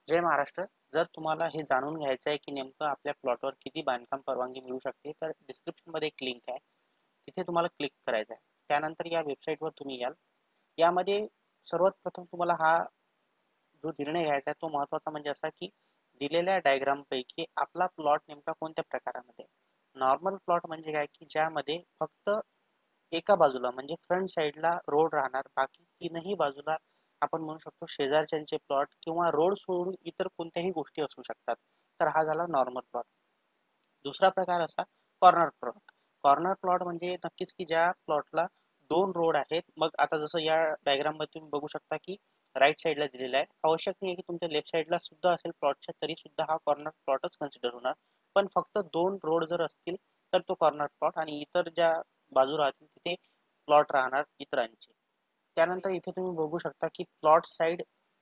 जय महाराष्ट्र. जर तुम्हाला हे जाणून घ्यायचं आहे की नेमकं आपल्या प्लॉटवर किती बांधकाम परवानगी मिळू शकते, तर डिस्क्रिप्शनमध्ये एक लिंक आहे, तिथे तुम्हाला क्लिक करायचं आहे. त्यानंतर या वेबसाईटवर तुम्ही याल. यामध्ये सर्वात प्रथम तुम्हाला हा जो निर्णय घ्यायचा आहे तो महत्त्वाचा म्हणजे असा की दिलेल्या डायग्रामपैकी आपला प्लॉट नेमका कोणत्या प्रकारामध्ये. नॉर्मल प्लॉट म्हणजे काय की ज्यामध्ये फक्त एका बाजूला म्हणजे फ्रंट साईडला रोड राहणार, बाकी तीनही बाजूला आपण म्हणू शकतो शेजारच्यांचे प्लॉट किंवा रोड सोडून इतर कोणत्याही गोष्टी असू शकतात. तर हा झाला नॉर्मल प्लॉट. दुसरा प्रकार असा कॉर्नर प्लॉट. कॉर्नर प्लॉट म्हणजे नक्कीच की ज्या प्लॉटला दोन रोड आहेत. मग आता जसं या डायग्राम मध्ये तुम्ही बघू शकता की राईट साईडला दिलेला आहे. आवश्यक नाही की तुमच्या लेफ्ट साईडला सुद्धा असेल प्लॉटच्या, तरी सुद्धा हा कॉर्नर प्लॉटच कन्सिडर होणार. पण फक्त दोन रोड जर असतील तर तो कॉर्नर प्लॉट, आणि इतर ज्या बाजू राहतील तिथे प्लॉट राहणार इतरांचे. त्यानंतर इथे तुम्ही बघू शकता की प्लॉट साईड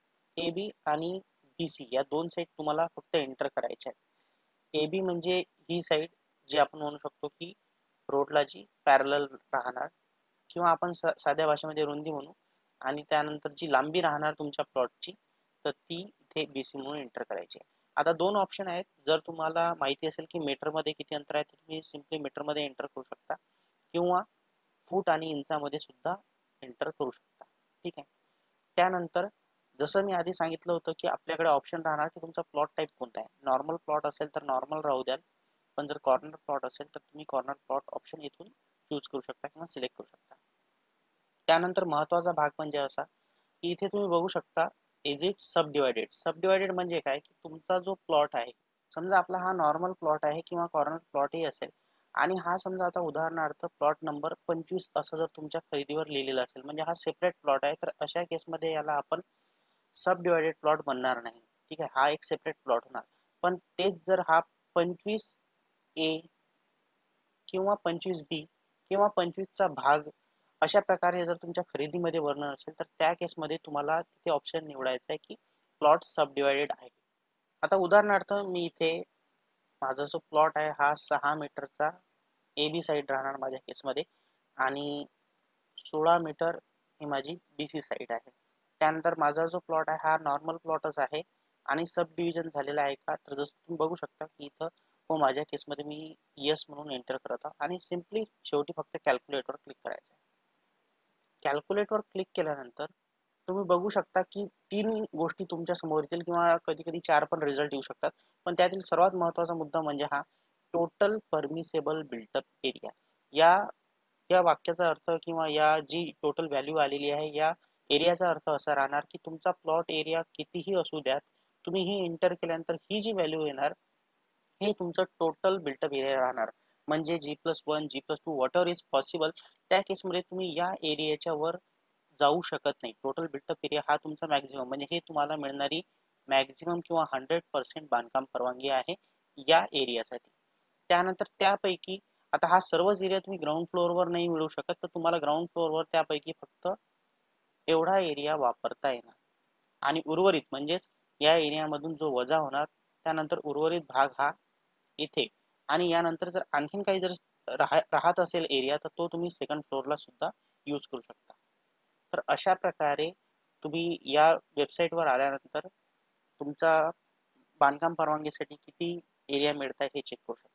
ए बी आणि बी सी या दोन साईड तुम्हाला फक्त एंटर करायच्या आहेत. ए बी म्हणजे ही साईड जी आपण म्हणू शकतो की रोडला जी पॅरलल राहणार, किंवा आपण साध्या भाषेमध्ये रुंदी म्हणू. आणि त्यानंतर जी लांबी राहणार तुमच्या प्लॉटची, तर ती इथे बी सी म्हणून एंटर करायची आहे. आता दोन ऑप्शन आहेत. जर तुम्हाला माहिती असेल की मीटरमध्ये किती अंतर आहे तर तुम्ही सिम्पली मीटरमध्ये एंटर करू शकता, किंवा फूट आणि इंचामध्ये सुद्धा एंटर करू शकता. ठीक आहे. त्यानंतर जसं मी आधी सांगितलं होतं की आपल्याकडे ऑप्शन राहणार की तुमचा प्लॉट टाईप कोणता आहे. नॉर्मल प्लॉट असेल तर नॉर्मल राहू द्याल, पण जर कॉर्नर प्लॉट असेल तर तुम्ही कॉर्नर प्लॉट ऑप्शन इथून चूज करू शकता किंवा सिलेक्ट करू शकता. त्यानंतर महत्त्वाचा भाग म्हणजे असा की इथे तुम्ही बघू शकता is it subdivided. Subdivided म्हणजे काय की तुमचा जो प्लॉट आहे, समजा आपला हा नॉर्मल प्लॉट आहे किंवा कॉर्नर प्लॉटही असेल, आणि हा समजा आता उदाहरणार्थ प्लॉट नंबर 25 असं जर तुमच्या खरेदीवर लिहिलेलं असेल, म्हणजे हा सेपरेट प्लॉट आहे, तर अशा केसमध्ये याला आपण सब डिवायडेड प्लॉट बनणार नाही. ठीक आहे, हा एक सेपरेट प्लॉट होणार. पण तेच जर हा 25A किंवा 25B किंवा 25चा भाग अशा प्रकारे जर तुमच्या खरेदीमध्ये वर्णन असेल, तर त्या केसमध्ये तुम्हाला तिथे ऑप्शन निवडायचा आहे की प्लॉट सब डिवायडेड आहे. आता उदाहरणार्थ मी इथे माझा जो प्लॉट आहे हा 6 मीटरचा ए बी साईड राहणार माझ्या केसमध्ये, आणि 16 मीटर ही माझी बी सी साईड आहे. त्यानंतर माझा जो प्लॉट आहे हा नॉर्मल प्लॉटच आहे, आणि सब डिव्हिजन झालेला आहे का, तर जसं तुम्ही बघू शकता की इथं हो माझ्या केसमध्ये मी येस म्हणून एंटर करत आहे, आणि सिम्पली शेवटी फक्त कॅल्क्युलेटवर क्लिक करायचं आहे. कॅल्क्युलेटवर क्लिक केल्यानंतर तुम्ही बघू शकता की तीन गोष्टी तुमच्या समोर येतील, किंवा कधी कधी चार पण रिझल्ट येऊ शकतात. पण त्यातील सर्वात महत्त्वाचा मुद्दा म्हणजे हा टोटल परमिसेबल बिल्टअप एरिया. या या वाक्याचा अर्थ किंवा या जी टोटल व्हॅल्यू आलेली आहे या एरियाचा अर्थ असा राहणार की तुमचा प्लॉट एरिया कितीही असू द्यात, तुम्ही ही एंटर केल्यानंतर ही जी व्हॅल्यू येणार हे तुमचं टोटल बिल्टअप एरिया राहणार. म्हणजे G+1 G+2 what ever is possible, त्या केसमध्ये तुम्ही या एरियाच्या वर जाऊ शकत नाही. टोटल बिल्टअप एरिया हा तुमचा मॅक्झिमम, म्हणजे हे तुम्हाला मिळणारी मॅक्झिमम किंवा 100% बांधकाम परवानगी आहे या एरियासाठी. त्यानंतर त्यापैकी आता हा सर्वच एरिया तुम्ही ग्राउंड फ्लोअरवर नाही मिळू शकत, तर तुम्हाला ग्राउंड फ्लोअरवर त्यापैकी फक्त एवढा एरिया वापरता येणार. आणि उर्वरित म्हणजेच या एरियामधून जो वजा होणार, त्यानंतर उर्वरित भाग हा इथे. आणि यानंतर जर आणखीन काही जर राहत असेल एरिया, तर तो तुम्ही सेकंड फ्लोअरला सुद्धा यूज करू शकता. तर अशा प्रकारे तुम्ही या वेबसाईटवर आल्यानंतर तुमचा बांधकाम परवानगीसाठी किती एरिया मिळत आहे हे चेक करू शकता.